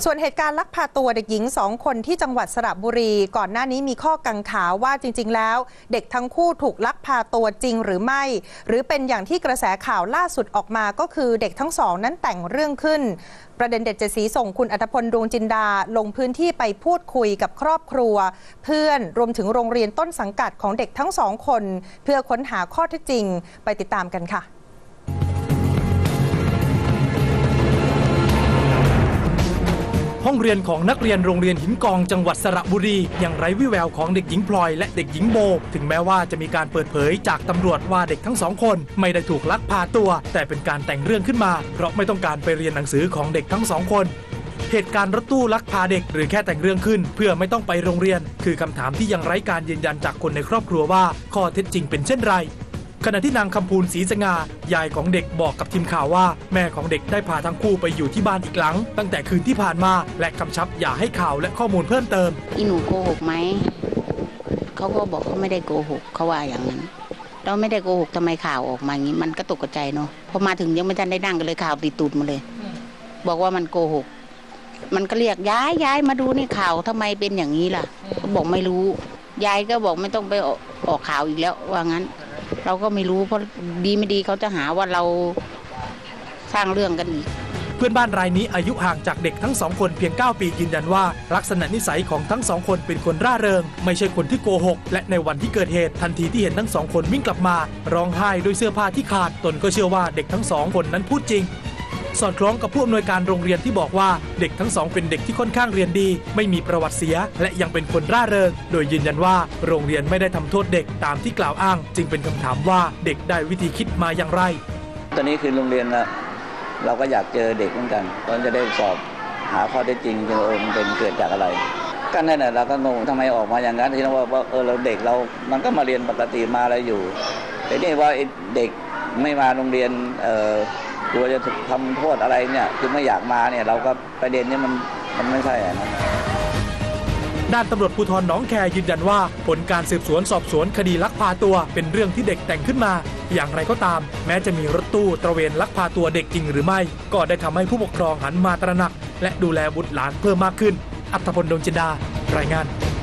ส่วนเหตุการณ์ลักพาตัวเด็กหญิง2 คนที่จังหวัดสระบุรีก่อนหน้านี้มีข้อกังขาว่าจริงๆแล้วเด็กทั้งคู่ถูกลักพาตัวจริงหรือไม่หรือเป็นอย่างที่กระแสข่าวล่าสุดออกมาก็คือเด็กทั้งสองนั้นแต่งเรื่องขึ้นประเด็นเด็ด7 สีส่งคุณอัธพล ดวงจินดาลงพื้นที่ไปพูดคุยกับครอบครัวเพื่อนรวมถึงโรงเรียนต้นสังกัดของเด็กทั้ง2 คนเพื่อค้นหาข้อเท็จจริงไปติดตามกันค่ะห้องเรียนของนักเรียนโรงเรียนหินกองจังหวัดสระบุรียังไร้วี่แววของเด็กหญิงพลอยและเด็กหญิงโบถึงแม้ว่าจะมีการเปิดเผยจากตำรวจว่าเด็กทั้ง2 คนไม่ได้ถูกลักพาตัวแต่เป็นการแต่งเรื่องขึ้นมาเพราะไม่ต้องการไปเรียนหนังสือของเด็กทั้ง2 คนเหตุการณ์รถตู้ลักพาเด็กหรือแค่แต่งเรื่องขึ้นเพื่อไม่ต้องไปโรงเรียนคือคำถามที่ยังไร้การยืนยันจากคนในครอบครัวว่าข้อเท็จจริงเป็นเช่นไรขณะที่นางคำพูนศรีสง่ายายของเด็กบอกกับทีมข่าวว่าแม่ของเด็กได้พาทั้งคู่ไปอยู่ที่บ้านอีกหลังตั้งแต่คืนที่ผ่านมาและกำชับอย่าให้ข่าวและข้อมูลเพิ่มเติมอีหนูโกหกไหมเขาก็บอกเขาไม่ได้โกหกเขาว่าอย่างนั้นเราไม่ได้โกหกทำไมข่าวออกมาอย่างนี้มันก็ตกใจเนาะพอมาถึงยังไม่ทันได้นั่งกันเลยข่าวติดตูดมาเลยบอกว่ามันโกหกมันก็เรียกย้ายมาดูนี่ข่าวทำไมเป็นอย่างนี้ล่ะเขาบอกไม่รู้ยายก็บอกไม่ต้องไปออกข่าวอีกแล้วว่างั้นเราก็ไม่รู้เพราะดีไม่ดีเขาจะหาว่าเราสร้างเรื่องกันอีกเพื่อนบ้านรายนี้อายุห่างจากเด็กทั้ง2 คนเพียง9 ปียืนยันว่าลักษณะนิสัยของทั้ง2 คนเป็นคนร่าเริงไม่ใช่คนที่โกหกและในวันที่เกิดเหตุทันทีที่เห็นทั้ง2 คนวิ่งกลับมาร้องไห้ด้วยเสื้อผ้าที่ขาดตนก็เชื่อว่าเด็กทั้ง2 คนนั้นพูดจริงสอดคล้องกับผู้อำนวยการโรงเรียนที่บอกว่าเด็กทั้ง2เป็นเด็กที่ค่อนข้างเรียนดีไม่มีประวัติเสียและยังเป็นคนร่าเริงโดยยืนยันว่าโรงเรียนไม่ได้ทำโทษเด็กตามที่กล่าวอ้างจึงเป็นคำถามว่าเด็กได้วิธีคิดมาอย่างไรตอนนี้คือโรงเรียนเราก็อยากเจอเด็กเหมือนกันตอนจะได้สอบหาข้อเท็จจริงมันเป็นเกิดจากอะไรก็นั่นแหละเราก็งงทำไมออกมาอย่างนั้นที่เราว่าเราเด็กเรามันก็มาเรียนปกติมาอะไรอยู่แต่นี่ว่าเด็กไม่มาโรงเรียนกลัวจะถูกทำโทษอะไรเนี่ยคือไม่อยากมาเนี่ยเราก็ประเด็นนี้มันไม่ใช่นะด้านตำรวจภูธรหนองแคยืนยันว่าผลการสืบสวนสอบสวนคดีลักพาตัวเป็นเรื่องที่เด็กแต่งขึ้นมาอย่างไรก็ตามแม้จะมีรถตู้ตระเวนลักพาตัวเด็กจริงหรือไม่ก็ได้ทำให้ผู้ปกครองหันมาตระหนักและดูแลบุตรหลานเพิ่มมากขึ้นอัธพล ดวงจินดารายงาน